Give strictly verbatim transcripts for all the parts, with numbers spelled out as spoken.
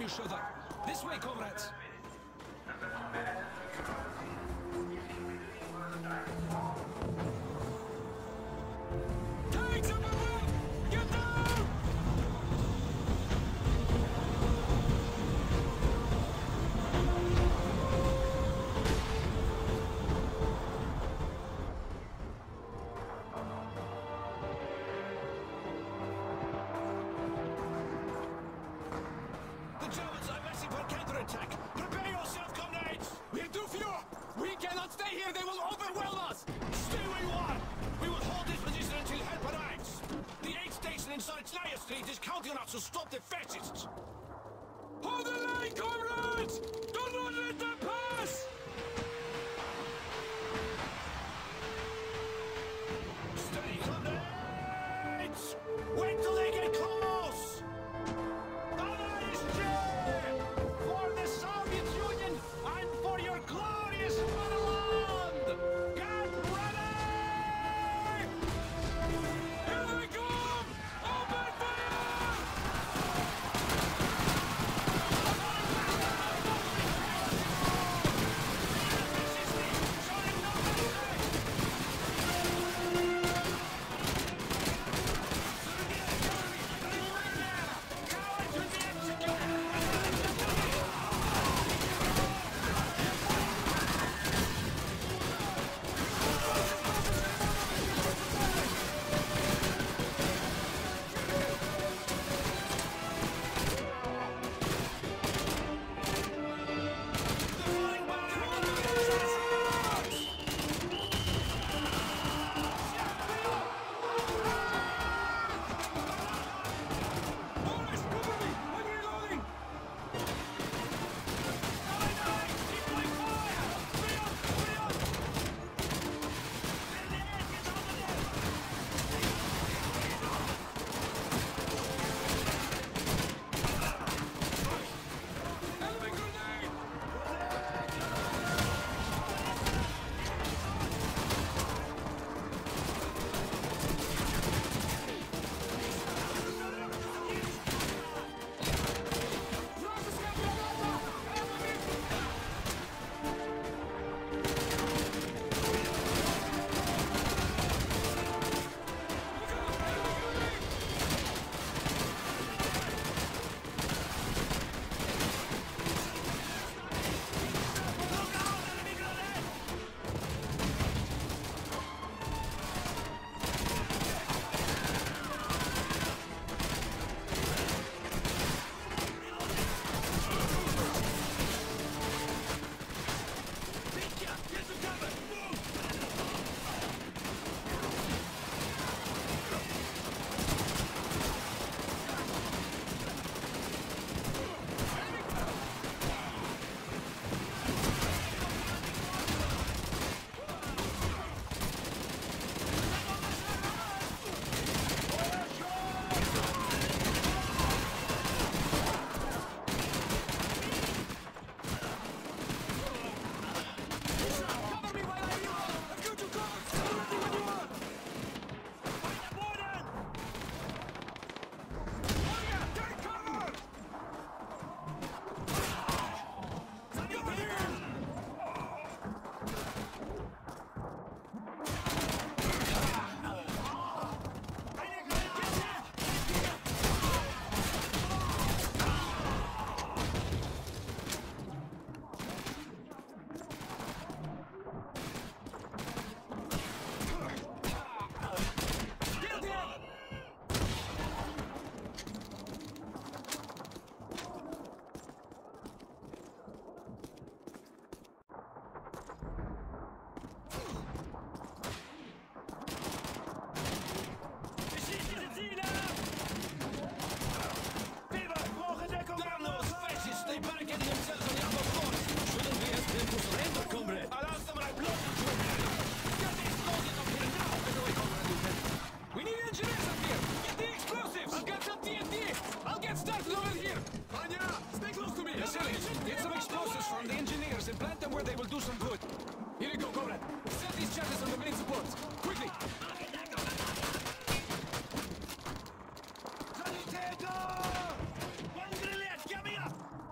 each other. This way, comrades. Tanks up above! Get down! The Germans are massing for counterattack! Prepare yourself, comrades! We're too few! We cannot stay here! They will overwhelm us! Stay where you are! We will hold this position until help arrives! The aid station inside Snyer Street is counting on us to stop the fascists! Hold the line, comrades! Do not let them pass! Steady, comrades! Wait till they get close! For the Soviet Union and for your glorious motherland! Get ready! Here they come! Open fire! Boris, cover me! I'm reloading! Enemy grenade! Cover me while I reload! I've got you covered! I'm ready when you are! Olga, take cover! Cover here! Get them! Damn those fascists! They barricaded themselves on the upper floors! Shouldn't we ask them to surrender, comrade? I'll ask them when I blow them to a man! Get the explosives up here now! Get away, comrade, lieutenant! We need engineers up here! Get the explosives! I've got some T N T! I'll get started over here! Anya, stay close to me! Vasily, get some explosives from the engineers and plant them where they will do some good. Here you go, comrade. Set these charges on the main supports. Quickly! Sanitator! One grenade, coming up!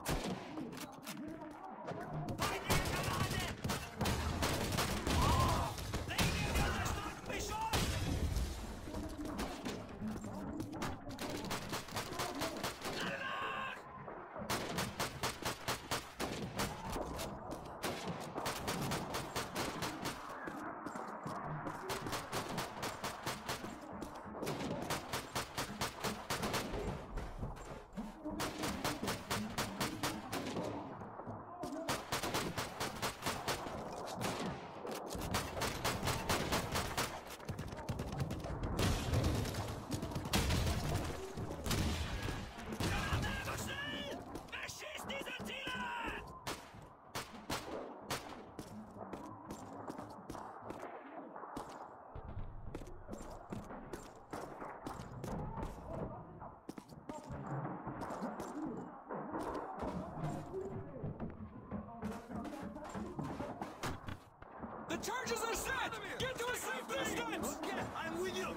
The charges are set! Get to a safe distance! Okay, I'm with you.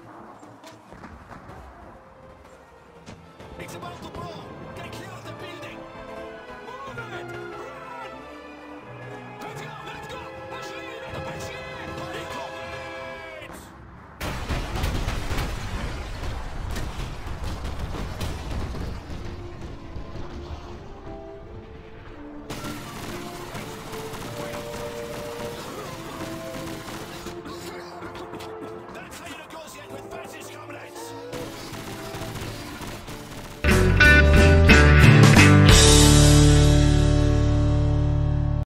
It's about to blow. Get clear of the building. Move it!